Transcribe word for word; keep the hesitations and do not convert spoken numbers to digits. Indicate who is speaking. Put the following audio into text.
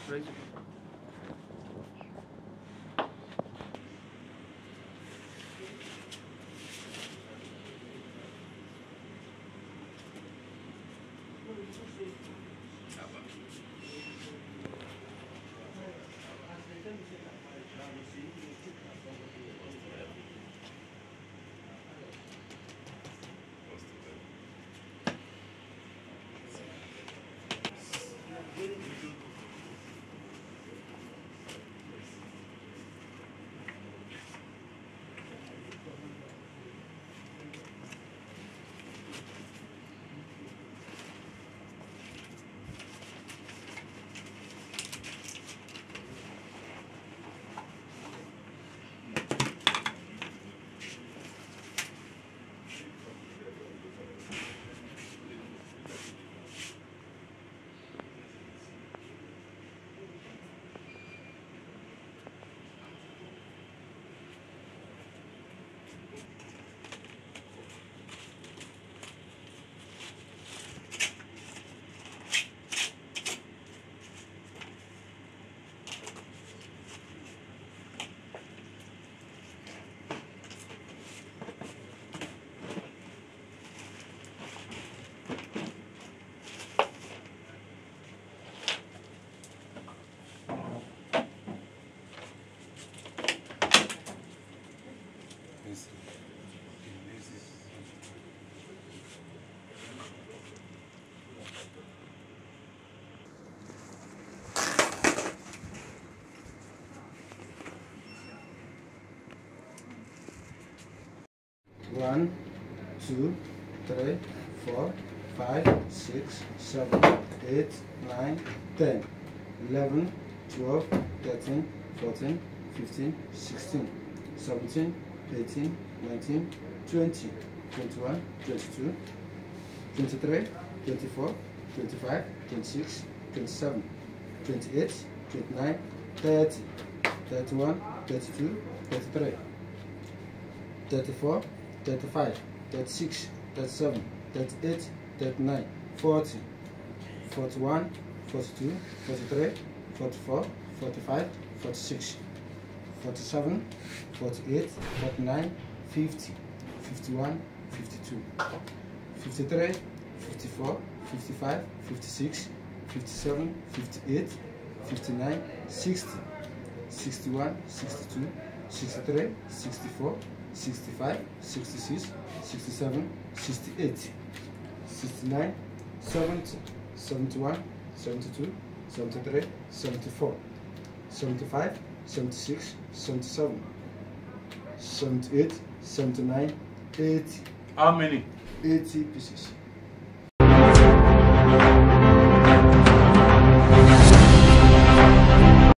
Speaker 1: Right.
Speaker 2: One, two, three, four, five, six, seven, eight, nine, ten, eleven, twelve, thirteen, fourteen, fifteen, sixteen, seventeen, eighteen, nineteen, twenty, twenty-one, twenty-two, twenty-three, twenty-four, twenty-five, twenty-six, twenty-seven, twenty-eight, twenty-nine, thirty, thirty-one, thirty-two, thirty-three, thirty-four, thirty-five, thirty-six, thirty-seven, thirty-eight, thirty-nine, forty, forty-one, forty-two, forty-three, forty-four, forty-five, forty-six, forty-seven, forty-eight, forty-nine, fifty, fifty-one, fifty-two, fifty-three, fifty-four, fifty-five, fifty-six, fifty-seven, fifty-eight, fifty-nine, sixty, sixty-one, sixty-two, sixty-three, sixty-four, sixty-five, sixty-six, sixty-seven, sixty-eight, sixty-nine, seventy, seventy-one, seventy-two, seventy-three, seventy-four, seventy-five, seventy-six, seventy-seven, seventy-eight, seventy-nine, eighty.
Speaker 1: How many?
Speaker 2: eighty pieces.